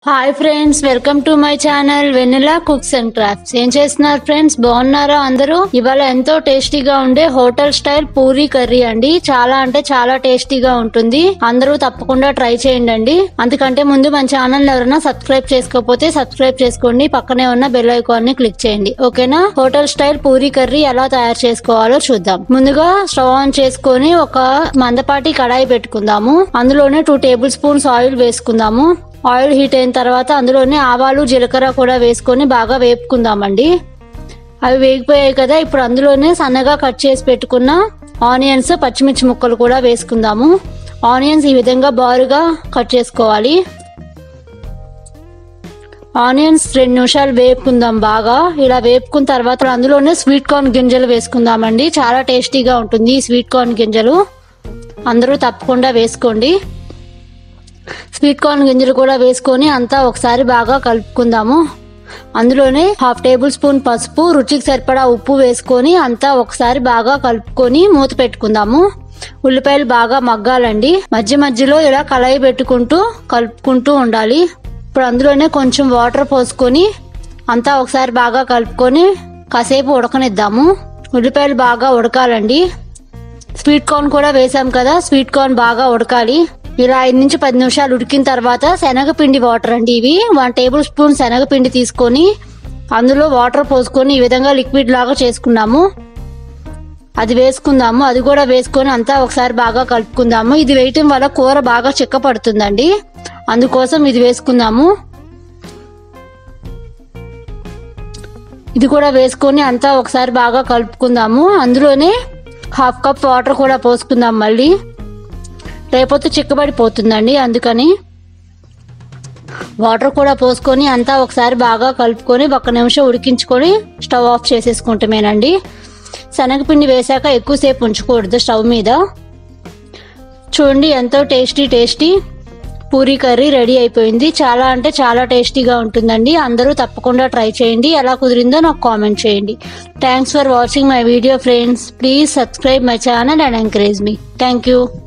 Hi friends, welcome to my channel Vanilla Cooks and Crafts. ఏం చేస్తున్నారు friends? బాగున్నారా అందరూ? ఇవాళ ఎంతో టేస్టీగా ఉండే హోటల్ స్టైల్ పూరీ కర్రీ అండి. చాలా అంటే చాలా టేస్టీగా ఉంటుంది. అందరూ తప్పకుండా ట్రై చేయండి. అందుకంటే ముందు మన ఛానల్ ఎవరైనా సబ్స్క్రైబ్ చేసుకోకపోతే సబ్స్క్రైబ్ చేసుకోండి. పక్కనే ఉన్న బెల్ ఐకాన్ ని క్లిక్ చేయండి. ఓకేనా? హోటల్ స్టైల్ పూరీ కర్రీ ఎలా తయారు చేసుకోవాలో చూద్దాం. ముందుగా స్టవ్ ఆన్ చేసుకొని ఒక మందపాటి కడాయి పెట్టుకుందాము. అందులోనే 2 టేబుల్ స్పూన్స్ ఆయిల్ వేసుకుందాము. ఆయిల్ హీట్ అయిన తర్వాత అందులోనే ఆవాలు జీలకర్ర కూడా వేసుకొని బాగా వేపుకుందామండి. అవి వేగిపోయాయి కదా, ఇప్పుడు అందులోనే సన్నగా కట్ చేసి పెట్టుకున్న ఆనియన్స్, పచ్చిమిర్చి ముక్కలు కూడా వేసుకుందాము. ఆనియన్స్ ఈ విధంగా బారుగా కట్ చేసుకోవాలి. ఆనియన్స్ 2 నిమిషాలు వేపుకుందాం బాగా. ఇలా వేపుకున్న తర్వాత అందులోనే స్వీట్ కార్న్ గింజలు వేసుకుందామండి. చాలా టేస్టీగా ఉంటుంది ఈ స్వీట్ కార్న్ గింజలు. అందరూ తప్పకుండా వేసుకోండి. స్వీట్ కార్న్ గింజలు కూడా వేసుకొని అంతా ఒకసారి బాగా కలుపుకుందాము. అందులోనే 1/2 టేబుల్ స్పూన్ పసుపు, రుచికి సరిపడా ఉప్పు వేసుకొని అంతా ఒకసారి బాగా కలుపుకొని మూత పెట్టుకుందాము. ఉల్లిపాయలు బాగా మగ్గాలండి. మధ్య మధ్యలో ఇలా కళాయి పెట్టుకుంటూ కలుపుకుంటూ ఉండాలి. ఇప్పుడు అందులోనే కొంచెం వాటర్ పోసుకొని అంతా ఒకసారి బాగా కలుపుకొని కాసేపు ఉడకనిద్దాము. ఉల్లిపాయలు బాగా ఉడకాలండి. స్వీట్ కార్న్ కూడా వేసాం కదా, స్వీట్ కార్న్ బాగా ఉడకాలి. ఇలా 5 నుంచి 10 నిమిషాలు ఉడికిన తర్వాత శనగపిండి వాటర్ అండి. ఇవి 1 టేబుల్ స్పూన్ శనగపిండి తీసుకొని అందులో వాటర్ పోసుకొని ఈ విధంగా లిక్విడ్ లాగా చేసుకున్నాము. అది వేసుకుందాము. అది కూడా వేసుకొని అంతా ఒకసారి బాగా కలుపుకుందాము. ఇది వేయటం వల్ల కూర బాగా చిక్కపడుతుందండి, అందుకోసం ఇది వేసుకుందాము. ఇది కూడా వేసుకొని అంతా ఒకసారి బాగా కలుపుకుందాము. అందులోనే 1/2 కప్ వాటర్ కూడా పోసుకుందాం మళ్ళీ, లేకపోతే చిక్కబడిపోతుందండి. అందుకని వాటర్ కూడా పోసుకొని అంతా ఒకసారి బాగా కలుపుకొని 1 నిమిషం ఉడికించుకొని స్టవ్ ఆఫ్ చేసేసుకుంటామేనండి. శనగపిండి వేసాక ఎక్కువసేపు ఉంచకూడదు స్టవ్ మీద. చూడండి, ఎంతో టేస్టీ పూరీ కర్రీ రెడీ అయిపోయింది. చాలా అంటే చాలా టేస్టీగా ఉంటుందండి. అందరూ తప్పకుండా ట్రై చేయండి. ఎలా కుదిరిందో నాకు కామెంట్ చేయండి. Thanks for watching my video friends. Please subscribe my channel and encourage me. Thank you.